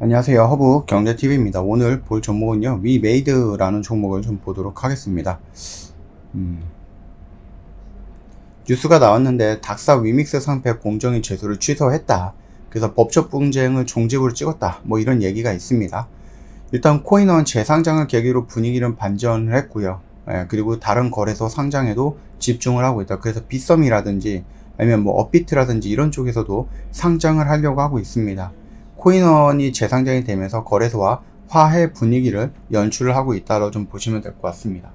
안녕하세요. 허브 경제TV입니다. 오늘 볼 종목은요, 위메이드라는 종목을 좀 보도록 하겠습니다. 뉴스가 나왔는데 닥사 위믹스 상패 공정위 제소를 취소했다. 그래서 법적 분쟁을 종집으로 찍었다. 뭐 이런 얘기가 있습니다. 일단 코인원 재상장을 계기로 분위기는 반전을 했고요. 그리고 다른 거래소 상장에도 집중을 하고 있다. 그래서 빗썸이라든지 아니면 뭐 업비트라든지 이런 쪽에서도 상장을 하려고 하고 있습니다. 코인원이 재상장이 되면서 거래소와 화해 분위기를 연출을 하고 있다고 좀 보시면 될 것 같습니다.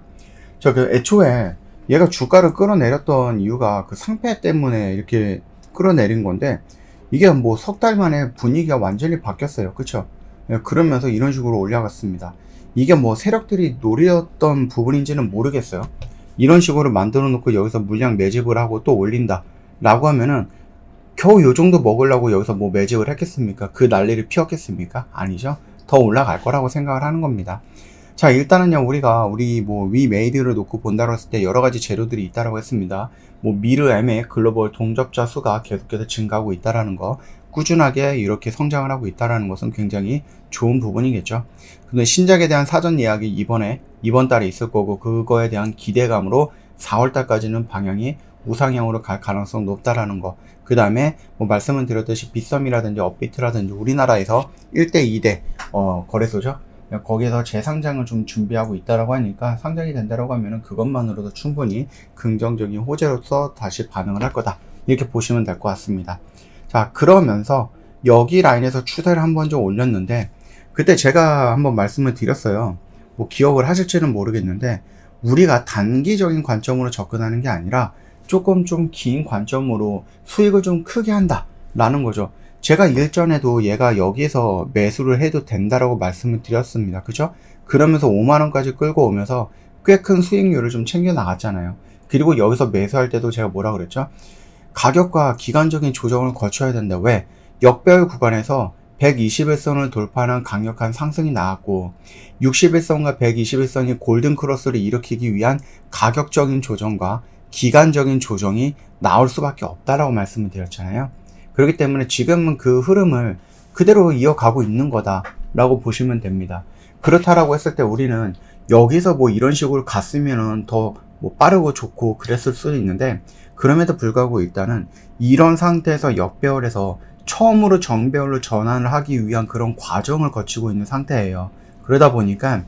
애초에 얘가 주가를 끌어내렸던 이유가 그 상패 때문에 이렇게 끌어내린 건데, 이게 뭐 석 달 만에 분위기가 완전히 바뀌었어요. 그쵸? 그러면서 이런 식으로 올라갔습니다. 이게 뭐 세력들이 노렸던 부분인지는 모르겠어요. 이런 식으로 만들어 놓고 여기서 물량 매집을 하고 또 올린다 라고 하면은 겨우 요 정도 먹으려고 여기서 뭐 매집을 했겠습니까? 그 난리를 피웠겠습니까? 아니죠. 더 올라갈 거라고 생각을 하는 겁니다. 자, 일단은요, 우리 뭐 위메이드를 놓고 본다고 했을 때 여러 가지 재료들이 있다라고 했습니다. 뭐 미르 M의 글로벌 동접자 수가 계속해서 증가하고 있다라는 거, 꾸준하게 이렇게 성장을 하고 있다라는 것은 굉장히 좋은 부분이겠죠. 근데 신작에 대한 사전 예약이 이번 달에 있을 거고, 그거에 대한 기대감으로 4월 달까지는 방향이 우상향으로 갈 가능성 높다라는 거. 그 다음에 뭐 말씀을 드렸듯이 빗썸이라든지 업비트라든지 우리나라에서 1대 2대 거래소죠. 거기에서 재상장을 좀 준비하고 있다라고 하니까, 상장이 된다라고 하면은 그것만으로도 충분히 긍정적인 호재로서 다시 반응을 할 거다, 이렇게 보시면 될 것 같습니다. 자, 그러면서 여기 라인에서 추세를 한번 좀 올렸는데, 그때 제가 한번 말씀을 드렸어요. 뭐 기억을 하실지는 모르겠는데, 우리가 단기적인 관점으로 접근하는 게 아니라 조금 좀 긴 관점으로 수익을 좀 크게 한다 라는 거죠. 제가 일전에도 얘가 여기에서 매수를 해도 된다라고 말씀을 드렸습니다. 그죠? 그러면서 5만원까지 끌고 오면서 꽤 큰 수익률을 좀 챙겨 나갔잖아요. 그리고 여기서 매수할 때도 제가 뭐라 그랬죠? 가격과 기간적인 조정을 거쳐야 된다. 왜? 역배열 구간에서 121선을 돌파하는 강력한 상승이 나왔고, 61선과 121선이 골든 크로스를 일으키기 위한 가격적인 조정과 기간적인 조정이 나올 수밖에 없다라고 말씀을 드렸잖아요. 그렇기 때문에 지금은 그 흐름을 그대로 이어가고 있는 거다 라고 보시면 됩니다. 그렇다라고 했을 때 우리는 여기서 뭐 이런 식으로 갔으면은 더 뭐 빠르고 좋고 그랬을 수도 있는데, 그럼에도 불구하고 일단은 이런 상태에서 역배열에서 처음으로 정배열로 전환을 하기 위한 그런 과정을 거치고 있는 상태예요. 그러다 보니까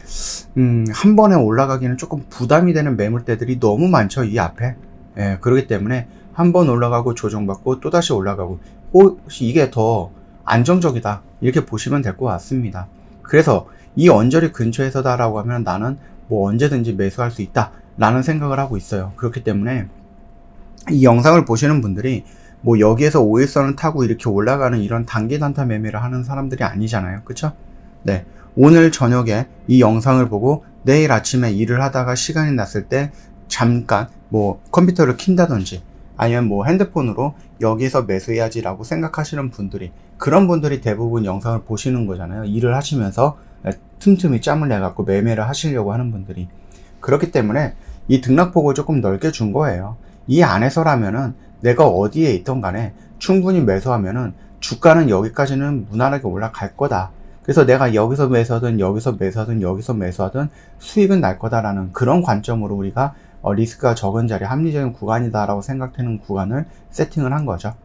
한 번에 올라가기는 조금 부담이 되는 매물대들이 너무 많죠, 이 앞에. 그렇기 때문에 한 번 올라가고 조정받고 또다시 올라가고, 혹시 이게 더 안정적이다, 이렇게 보시면 될 것 같습니다. 그래서 이 언저리 근처에서다라고 하면 나는 뭐 언제든지 매수할 수 있다 라는 생각을 하고 있어요. 그렇기 때문에 이 영상을 보시는 분들이 뭐 여기에서 5일선을 타고 이렇게 올라가는 이런 단기 단타 매매를 하는 사람들이 아니잖아요. 그쵸? 네. 오늘 저녁에 이 영상을 보고 내일 아침에 일을 하다가 시간이 났을 때 잠깐 뭐 컴퓨터를 킨다든지 아니면 뭐 핸드폰으로 여기서 매수해야지 라고 생각하시는 분들이, 그런 분들이 대부분 영상을 보시는 거잖아요. 일을 하시면서 틈틈이 짬을 내갖고 매매를 하시려고 하는 분들이. 그렇기 때문에 이 등락폭을 조금 넓게 준 거예요. 이 안에서라면은 내가 어디에 있던 간에 충분히 매수하면은 주가는 여기까지는 무난하게 올라갈 거다. 그래서 내가 여기서 매수하든 여기서 매수하든 여기서 매수하든 수익은 날 거다라는 그런 관점으로 우리가 리스크가 적은 자리, 합리적인 구간이다 라고 생각되는 구간을 세팅을 한 거죠.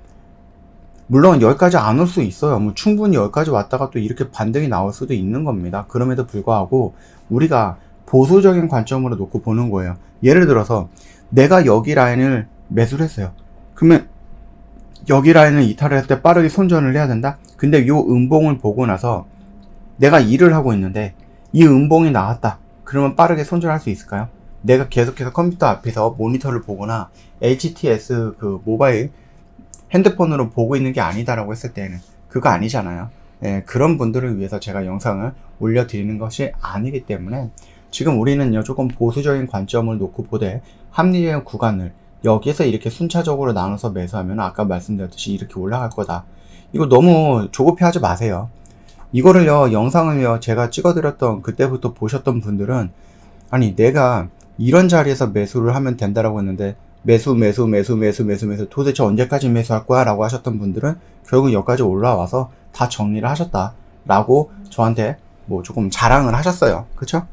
물론 여기까지 안 올 수 있어요. 뭐 충분히 여기까지 왔다가 또 이렇게 반등이 나올 수도 있는 겁니다. 그럼에도 불구하고 우리가 보수적인 관점으로 놓고 보는 거예요. 예를 들어서 내가 여기 라인을 매수를 했어요. 그러면 여기 라인을 이탈을 할 때 빠르게 손전을 해야 된다? 근데 요 음봉을 보고 나서 내가 일을 하고 있는데 이 음봉이 나왔다. 그러면 빠르게 손절할 수 있을까요? 내가 계속해서 컴퓨터 앞에서 모니터를 보거나 HTS 그 모바일 핸드폰으로 보고 있는 게 아니다라고 했을 때는 그거 아니잖아요. 그런 분들을 위해서 제가 영상을 올려드리는 것이 아니기 때문에 지금 우리는요, 조금 보수적인 관점을 놓고 보되 합리적인 구간을 여기에서 이렇게 순차적으로 나눠서 매수하면 아까 말씀드렸듯이 이렇게 올라갈 거다. 이거 너무 조급해 하지 마세요. 이거를요, 영상을요, 제가 찍어드렸던 그때부터 보셨던 분들은, 아니 내가 이런 자리에서 매수를 하면 된다라고 했는데 매수 도대체 언제까지 매수할 거야? 라고 하셨던 분들은 결국 여기까지 올라와서 다 정리를 하셨다 라고 저한테 뭐 조금 자랑을 하셨어요. 그쵸?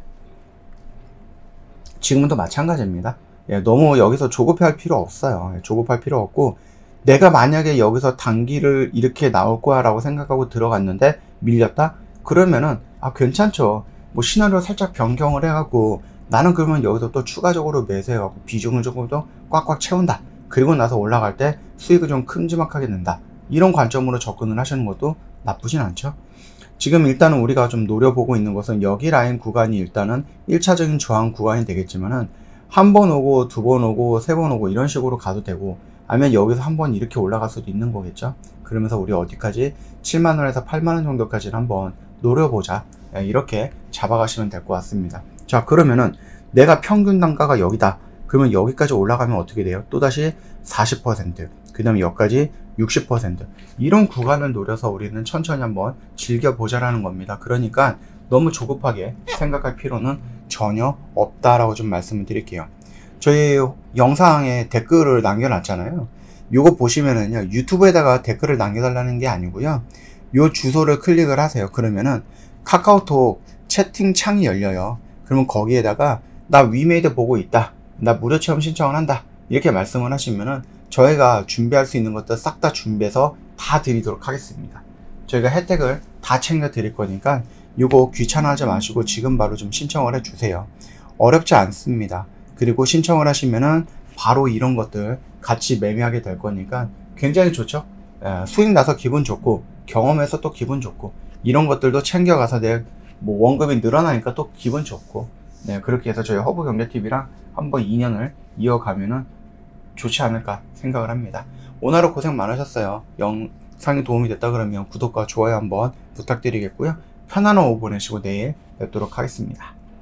지금도 마찬가지입니다. 예, 너무 여기서 조급할 필요 없어요. 예, 조급할 필요 없고, 내가 만약에 여기서 단기를 이렇게 나올 거야 라고 생각하고 들어갔는데 밀렸다? 그러면은 괜찮죠. 뭐 시나리오 살짝 변경을 해갖고 나는 그러면 여기서 또 추가적으로 매수해갖고 비중을 조금 더 꽉꽉 채운다. 그리고 나서 올라갈 때 수익을 좀 큼지막하게 낸다. 이런 관점으로 접근을 하시는 것도 나쁘진 않죠. 지금 일단은 우리가 좀 노려보고 있는 것은 여기 라인 구간이 일단은 1차적인 저항 구간이 되겠지만은 한 번 오고 두 번 오고 세 번 오고 이런 식으로 가도 되고, 아니면 여기서 한번 이렇게 올라갈 수도 있는 거겠죠. 그러면서 우리 어디까지 7만원에서 8만원 정도까지는 한번 노려보자, 이렇게 잡아가시면 될 것 같습니다. 자, 그러면은 내가 평균 단가가 여기다. 그러면 여기까지 올라가면 어떻게 돼요? 또다시 40%, 그 다음에 여기까지 60%, 이런 구간을 노려서 우리는 천천히 한번 즐겨보자라는 겁니다. 그러니까 너무 조급하게 생각할 필요는 전혀 없다라고 좀 말씀을 드릴게요. 저희 영상에 댓글을 남겨놨잖아요. 요거 보시면은요, 유튜브에다가 댓글을 남겨달라는 게 아니고요, 요 주소를 클릭을 하세요. 그러면은 카카오톡 채팅창이 열려요. 그러면 거기에다가 나 위메이드 보고 있다, 나 무료 체험 신청을 한다, 이렇게 말씀을 하시면은 저희가 준비할 수 있는 것들 싹 다 준비해서 다 드리도록 하겠습니다. 저희가 혜택을 다 챙겨 드릴 거니까 요거 귀찮아하지 마시고 지금 바로 좀 신청을 해 주세요. 어렵지 않습니다. 그리고 신청을 하시면은 바로 이런 것들 같이 매매하게 될 거니까 굉장히 좋죠. 수익 나서 기분 좋고, 경험해서 또 기분 좋고, 이런 것들도 챙겨가서 내 뭐 원금이 늘어나니까 또 기분 좋고, 네, 그렇게 해서 저희 허브경제TV랑 한번 2년을 이어가면은 좋지 않을까 생각을 합니다. 오늘 하루 고생 많으셨어요. 영상이 도움이 됐다 그러면 구독과 좋아요 한번 부탁드리겠고요. 편안한 오후 보내시고 내일 뵙도록 하겠습니다.